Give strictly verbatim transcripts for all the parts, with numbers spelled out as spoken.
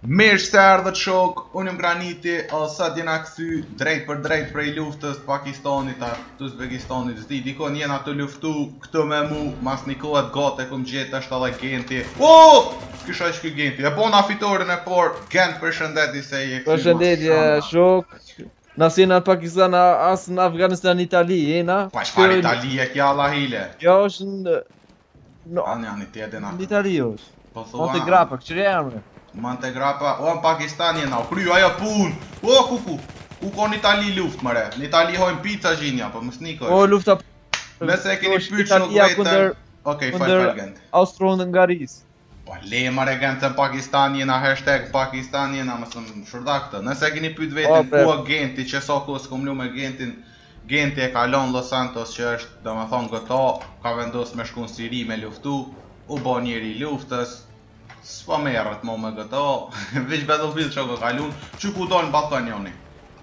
Mirë se erdhët shok, unë jam Graniti, sot jena kthy drejt për drejt prej luftës Pakistanit të Uzbekistanit. Zdi, dikon jena të luftu këtë me mu, mas një kohët gate këm gjetë është edhe Genti. O! Kisha që ky Genti, e po na fitorin e por, Gent përshëndeti se je këty. Përshëndetje shok, nas jena Pakistan, as në Afganistan, Itali, jena. Pa shfar Itali e kja Allah hile. Jo është në... Anë janë i tjetin Në Itali është. Po thua... Monte Grappa, këqëri emre. Monte Grappa, o në Pakistan jena, u kryu ajo pun. O kuku, ku ko në Itali luft mëre. Në Itali hojnë pizza gjinja, po më snikoj. O lufta... Mese e keni pyrt shok vetën. Okej, fal fal Gent. Austro-Hungaris. Po le mare Gent në Pakistan jena, hashtag Pakistan jena, mësë më shurda këtë. Nëse e keni pyrt vetën ku o Genti, që so ku s'kom lu me Gentin. Genti e kalon Los Santos që është, do me thonë gëto, ka vendos me shku në Siri me luftu, u bo njeri luftës, s'po merët mo me gëto, vish Battlefield që ka kalun, që ku do në Balkanioni.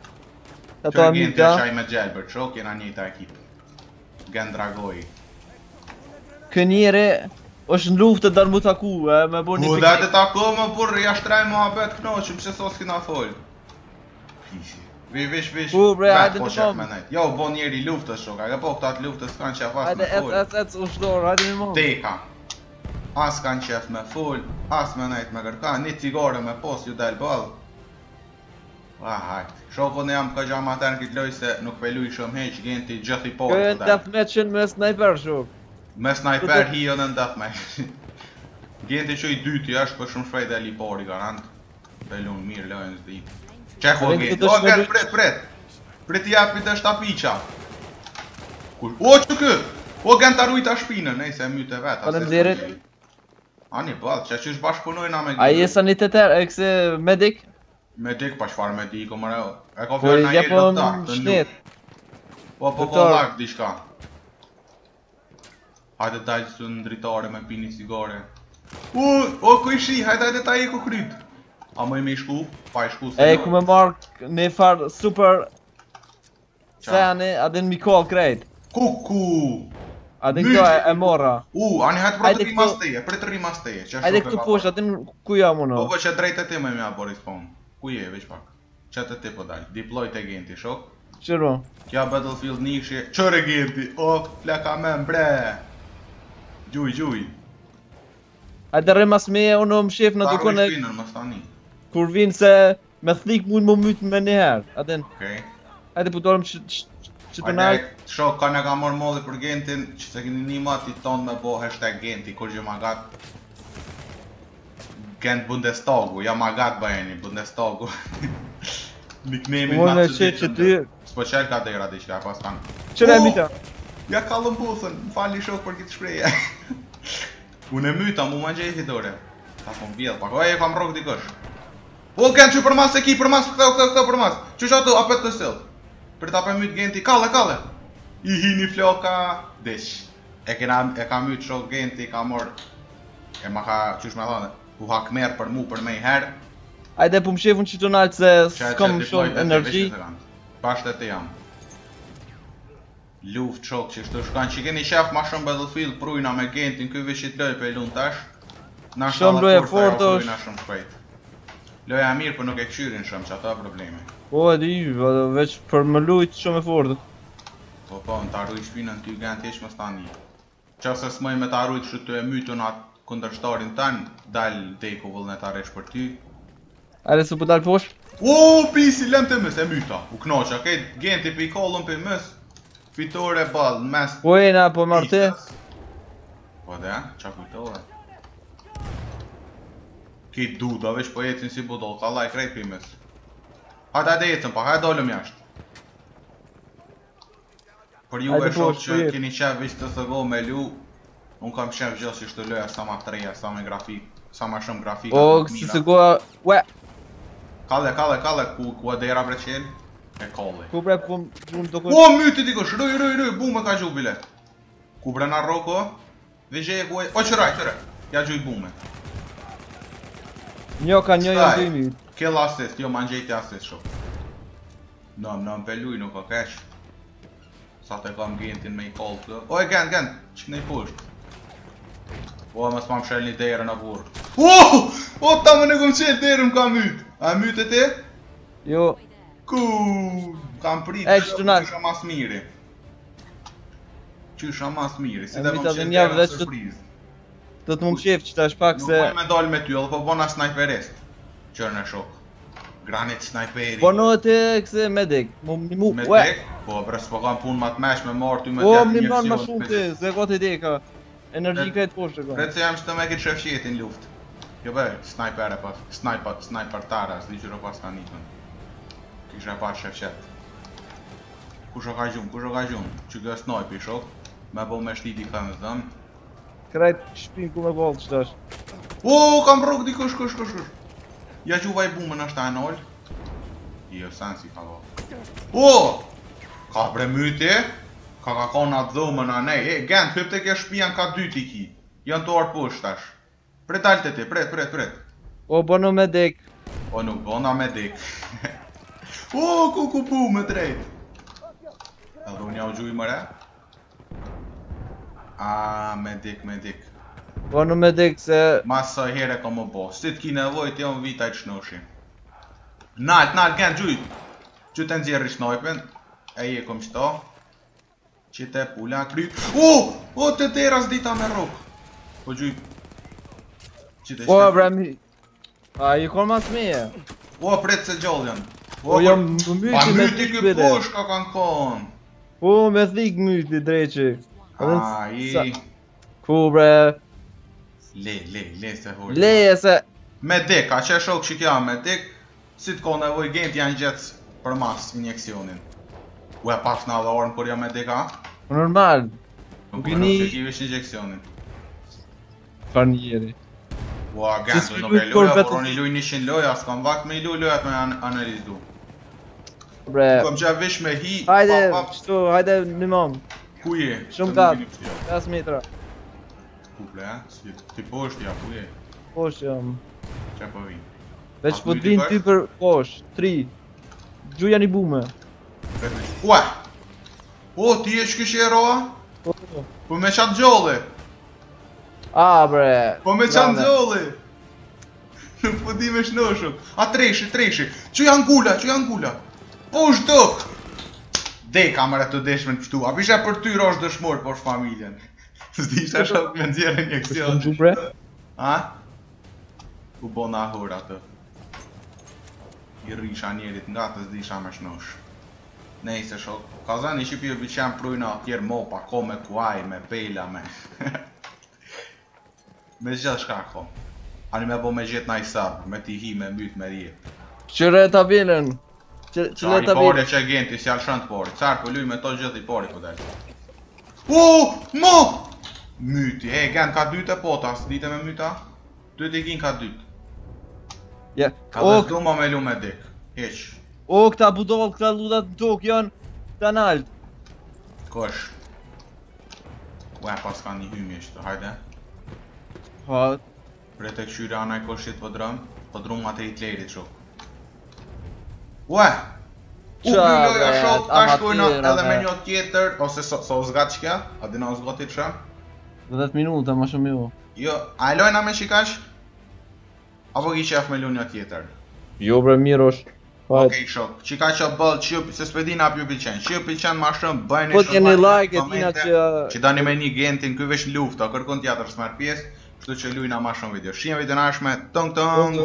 Që Genti e qaj me Gjelbert, që kena njëta ekip. Gent Dragoj. Kë njeri është në luftë të darë mu taku, me bo një piknik. U dhe të taku më burë, ja shtraj mua bet knoqëm, që sos kina folë. Pisi. Vish, vish, vish, vetë po qef me nejt. Jo, bo njeri luftës shok, a po këtat luftës s'kan qef as me full. Hajde, et, et, u shdor, hajde me mund. Teka. As kan qef me full, as me nejt me kërka, një cigare me pos ju del ball. Ah, hajt. Shoko në jam ka gjama ater në këtë loj se nuk pelu i shumë heq, Genti gjithi porë të del. Kërën deathmatchin me sniper shok. Me sniper hijo në deathmatch. Genti që i dyti është për shumë shpejt e li pori garant. Pelun mirë lojnë zdi. Qeko Genti, o Gent pret, pret. Pret i api të shtapiqa. O që kë, o Gent arrujta shpinën, nej se myte vetë. Falemderit. Ani ball, që që është bashkëpunojna me Genti. A je saniteter, e këse medik? Medik, pa shfar medik, o mëre, e ka fjallë na jelë doktar, të nuk. Po, po, po, lak, di shka. Hajde dalë së në dritare me pini sigare. U, o, ku ishi, hajde hajde ta i ku kryt. A më i me i shku, pa i shku se e ku me marrë një farë super... Se anë, adin mi call krejt. Kuku! Adin këto e morra. U, ani hajtë për të rimas teje, për të rimas teje. Hajde këtu posh, adin ku ja më në? Po, po që drejt e ti me mja Boris Pon. Ku je, veç pak. Që të ti po dalë, deploy të Genti, shok. Qëro? Kja Battlefield nishje, qëre Genti, o, fleka men, bre. Gjuj, gjuj. Hajde rrimas me e unë më shef në dukon e... Kur vinë se me thlik mund më mytë me njëherë, aten. Okej. Hajde putorëm që të nalë. Hajde, shok, ka në ka morë molli për Gentin, që se kini një mati tonë me bo hashtag Genti, kur gjë magat. Gent Bundestagu, ja magat bëjeni, Bundestagu. Nickname-in ma të zitën. S'po qelë ka dera di që ka pas kanë. Qëre e myta? Ja kallën busën, më fali shok për kitë shpreje. Unë e myta, mu ma gjej fitore. Ta kom bjellë, pak, oje, kam rogë dikosh. O, Gent që për mas e ki, për mas, këta, këta, këta, për mas. Që që ato, apet të sëllë. Për ta për mytë Genti, kalle, kalle. I hini floka, desh. E kena, e ka mytë shok Genti, ka morë. E ma ka, qysh me thane, u ha këmerë për mu për me i herë. Ajde, pu më shefun që të nalë se s'kom shumë energji. Pashtë e të jam. Luft shok që shtu shkan, që keni shef ma shumë Battlefield prujna me Gentin, këj vishit loj për e lun tash. Shumë loje fort është. Loja mirë, për nuk e këshyrin shumë, që ato e probleme. Po, e di, veç për më lujt shumë e fortë. Po, po, në të arruj shpinën ty Gent ish më stani. Qa se s'moj me të arruj që të e mytun atë kundërshtarin tanë, dalë deku vullnetaresh për ty. Are se po dalë posh? O, pisi, lem të mës, e myta. U knoqa, kejt Genti për i kollën për mës. Fitore balë, në mes... Po e na, po marte. Po dhe, qa kujtore. Kitë duda, veç po jetin si budol, ka laj krejt për mës. Hajde hajde jetën pa, hajde dollëm jashtë. Për ju e shok që keni qef vish të thëgo me lu, unë kam qef gjithë që shtë loja sa ma treja, sa me grafik, sa ma shumë grafika. O, kësi se goa, ue! Kalle, kalle, kalle, ku, ku e dera bre qel? E kalle. Ku bre, ku më të kërë? O, myti dikosh, rëj, rëj, rëj, bume ka gjuh bile. Ku bre na roko, vizhe e ku e, o qëraj, qëraj, ja gjuj bume. Njo ka njo jam të imi. Kill assist, jo ma njëjti assist shok. Nëm, nëm peluj nuk o keq. Sa të kam Gentin me i call të. O e Gent, Gent, që ne i pusht. O, mës ma më shel një derë në burë. Oh! O, ta më në kom qenë terë më ka myt. A myt e te? Jo. Ku? Kam prit E, që të nakë. Qysha mas miri. Qysha mas miri, si E, dhe më myta dhe qenë njavë terë veç të- surprizë. Do të më qef që ta shpak Nuk se... moj me dal me ty, edhe po bona sniperist. Qërë në shok. Granit sniperi. Po në të këse medic. Mu më mu... Me ue. tek? Po, bre, s'po kam pun ma të mesh me marrë ty me Po, tjetë më një injekcion. ma shumë të, se ka të deka. Energi krejt poshtë ka. Pret se jam që të me kitë shefqetin luft. Kjo be, sniper e pas, sniper, sniper tara, s'di qyro pas ka nitën. Kisha e pas shefqet. Kusho ka gjun, kusho ka gjun, që kjo sniper shok, me bo me shtiti ka në zëm. Krejt shpin ku me bolë që tash. O, kam rrug di kush, kush, kush, kush. Ja që uvaj bumën është ta e nol. Jo, sensi ka bo. O! Ka bre myti, ka ka kona të dhomën a nej. E, Gent, hyp të ke shpijan ka dy ti ki. Janë të orë push tash. Pret alte ti, pret, pret, pret. O, bono medic. O, nuk bona me dik. O, ku ku pu me drejt. Edhe unë ja u gjuj mëre. A, me dik, me dik. Bono medic se... Mas sa here ka më bo. Si t'ki nevoj t'ja unë vita i të shnoshi. Nalt, nalt, Gent, gjuj. Që të nxjerri snojpen. E je kom qëto. Që te pula kryp. O, o, të teras dita me rok. Po gjuj. Që te O, shte. bre mi... A, i kon mas meje. O, pret se gjallë janë. O, jam më myti Pa me myti ky bide. push ka kanë konë. Po, me thik myti, dreqi. A, i... Ku, bre... Le, le, le se hojë. Leje se... Me dik, a që shok që kja me dik, si t'ko nevoj gent janë gjets për mas injekcionin. U e pas në adhorën kur jam me dik, a? Normal. Nuk Nuk e nuk një- që kivish injekcionin. Far njeri. Ua, Si gent, s'ki nuk e luj kur loja, vetë- por unë i luj njëqind loja, s'kam vakt me i luj lojat me an analizu. Bre... Kom që vish me hi, Hajde, pa, pa, qëtu, hajde një mam. ku je? Shumë Se gat. nuk vini pështja. pesë metra. Ku ple, e? Si, ti poshtë ja, ku je? Posh jam. Që po vinë? Veç A po myti t'vin për? ty për posh. Tri. Gjuja një bume. Ua! O, ti e që kështë e roa? Po, Po me qatë gjolle! A, bre. Po me qanë Brave. gjolle! Nuk po di me shnoshëm. A treshi, treshi! Që janë gula, që janë gula! Po është dëk! Deka mërë të deshmen pështu, a pisha për ty rosh dëshmor posh familjen. S'di isha shok me nxjerë injekcion. Gju, bre. A? U bo na hur atë. I rrisha njerit nga të s'di isha me shnosh. Nejse shok, ka zani Shqipi e bëqen prujna atjer mopa, ko me kuaj, me pela, me... me gjithë shka ko. Ani me bo me gjithë na i sabë, me ti hi, me myt, me rjet. Qëre tabelën. Qëre Qa i tabelën. pare që genti, si alshën të pare. Qarë po luj me to gjithë i pare po delë. O, mo! Myti, e, gent ka dyte pota, s'dite me myta? Dyte i kin ka dyte. Ja. Ka O, dhe s'du ma me lu me dik. Heq. o, këta budall, këta ludat në tokë janë të nalt. Kosh. Ue, pas ka një hymi ishtë, hajde. Ha, Pre të këshyri anaj koshit po drëm, po drum ma të Hitlerit shok. Ue! U Qa, bylloja bre, shok, ta amatir, shkojna edhe me bre. një tjetër, ose so, so zgat që kja? A dina u zgatit që? dhjetë minuta, ma shumë jo. Jo, a e lojna me shikash? Apo ki qef me lu një tjetër? Jo, bre, mirosh. Hajt. Okej shok, që ka që bëllë që ju, se s'pedin ap ju pilqen, që ju pilqen ma shumë, bëjnë Po t'jeni like e tina që... që dani me një gentin, kuj vesh lufta, kërkon tjetër s'mer pjesë, kështu që lujna ma shumë video. Shiem video nashme, tëng tëng!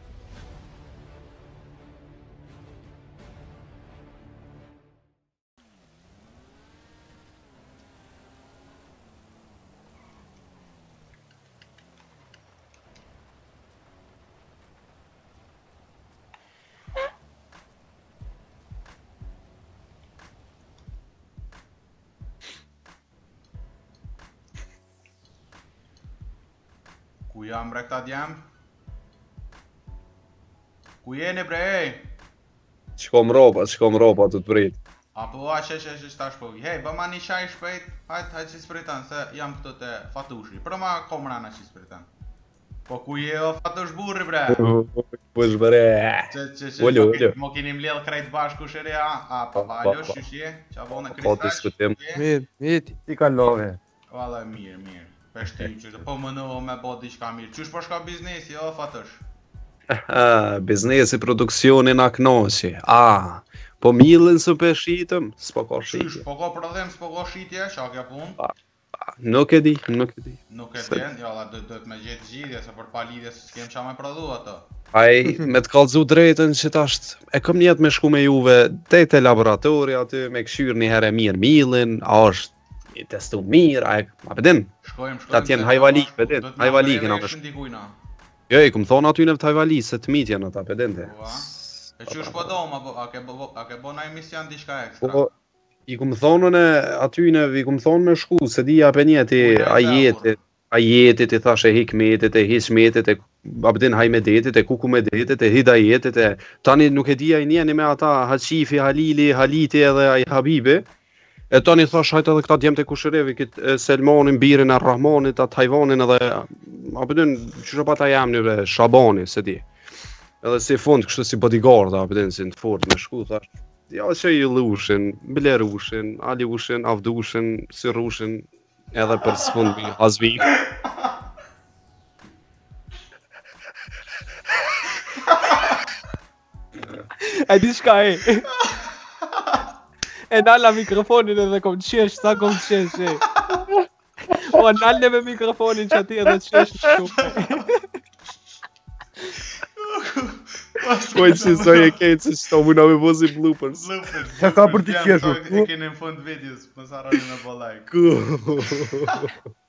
Ku jam bre këta djem? Ku jeni bre ej? Shkom ropa, shkom ropa të të prit. Apo a që që që shtash po hej, bëma një qaj shpejt, hajt hajt që spritan, se jam këtu të fatushi, për ma komrana që spritan. Po ku je o fatush burri bre? Po shbëre. Që që që Ullu, mo ullu. keni- mo keni mledh krejt bashku shëre a, a pa Pa, valjo pa. shëshje, qa bone Po të kristash? diskutim. Mirë, mirë. Ti kalove. Valla mirë, mirë. Pe știu, që po më në me bo diçka mirë. Qysh po shka biznesi, o fatësh? Ah, biznesi, produksioni na knoqi. Ah, po millën së pe shitëm, s'po ka Qysh, shitje. po ka prodhem, s'po ka shitje, qa ke pun? Nuk e di, nuk e di. Nuk e den, jo, dhe duhet me gjetë gjidhje, se për pa lidhje s'kem qa me prodhu ato. Ai, me të kallëzu drejtën që tash e kom njetë me shku me juve te te laboratori aty, me këshyrë një herë mirë millin, a është i testu mirë, a e, a pëdin? Shkojmë, shkojmë. Ta tjenë hajvali, pëdin, hajvali kena me shku. Jo, i kum thonë aty në hajvali, se të mitja në ta pëdin te. E qysh po do, a ke bo, a ke bo na emision diçka ekstra? Po, i kum thonë në aty në, i kum thonë me shku, se di ja për njeti ajetit, ajetit, i thashe hikmetit, e hismetit, e abdin hajmedetit, e kukumedetit, e hidajetit, e tani nuk e di a i njeni me ata Haqifi, Halili, Haliti edhe a i Habibi, e tani thash hajt edhe këta djemë të kushërevi, këtë Selmanin, birin e Rahmanit, atë Hajvanin edhe, abdin, që pa ta jam njëve, Shabani, se di. Edhe si fund, kështu si bodyguard, abdin, si në fort me shku, thash, ja që i lushin, bilerushin, aliushin, avdushin, sirushin, edhe për së fund mi hazvik. E di shka e? E nalla mikrofonin edhe kom qesh, sa kom qesh e. O nalle me mikrofonin që ati edhe qesh në shumë. Pojtë si soj e kejtë se qëto muna me bozi bloopers. Bloopers. Ka ka për të qeshur. E keni në fund videos, më sarani me bo like. Ku?